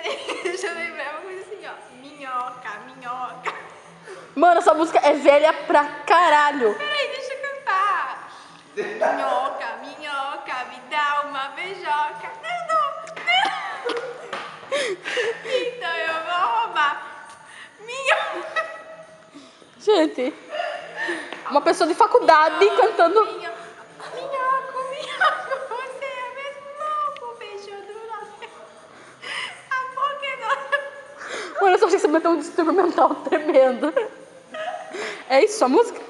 Peraí, deixa eu lembrar uma coisa assim, ó. Minhoca, minhoca. Mano, essa música é velha pra caralho. Peraí, deixa eu cantar. Minhoca, minhoca, me dá uma beijoca. Não. Então eu vou roubar. Minhoca. Gente, uma pessoa de faculdade cantando. Minhoca, minhoca, você é mesmo louco. Beijo do nosso. A boca é nossa. Mano, eu só achei que você meteu um instrumental tremendo. É isso a música?